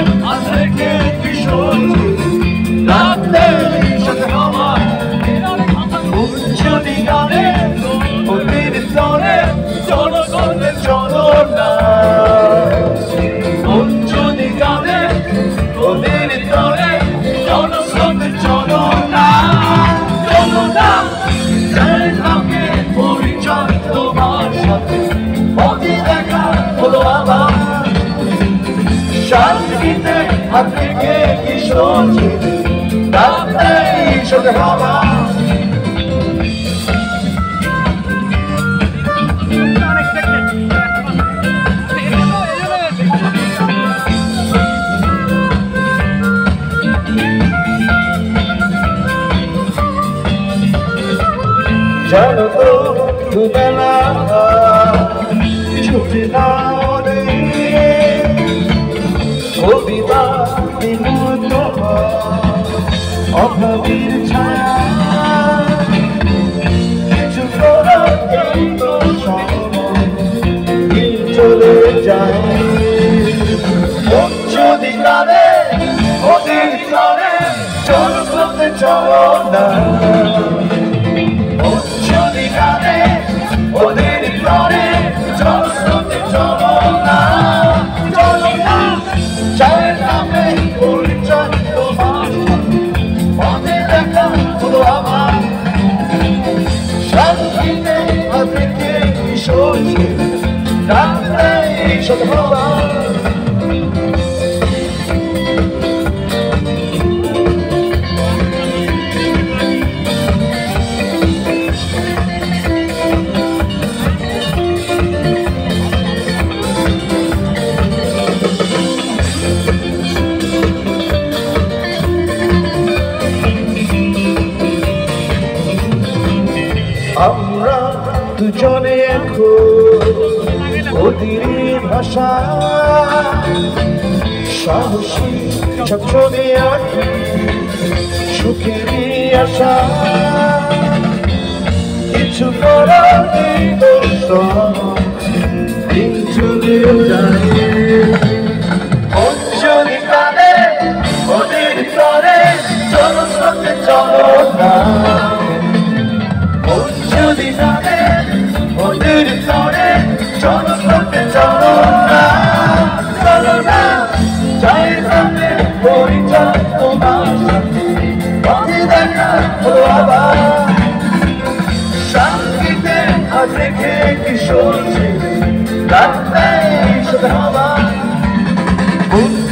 থেকে কিশোর রাতে সাথে আমার যদি গানে ওদের তরে জনগণে চলো না যদি গানে ওদের তরে জনগণে চলো না আমাকে পরিচয় তোমার সাথে অতি দেখা হলো আবার শান্তিতে হাত থেকে কিশোর রাতে সাথে আমার জানো তো দুবেলা ছুটে না কবিতা বিমূর্ত অভাবীর ছায়া কিছু করার চলে যায় যদি কানে ওদের কানে চল করতে চলো না যদি গানে ওদের ঘরে চলতে চলো না চায়ের নামে পরিচয় তোমার পথে দেখা হলো আমার শান্তিতে থেকে কিশোর রাতে সাথে আমার আমরা দুজনে ওদের ভাষা সাহসী ছবছনে আঁকি সুখেরই আশা কিছু করার দিন চলে যায় যদি কানে ওদের করে চলো সাথে চলো না যদি জানে ওদের তরে চলো করতে চলো না চায়ের সাথে পরিচয় তোমার সাথে পথে দেখা হলো আবার শান্তিতে হাত রেখে কিশোর রাতে সাথে আমার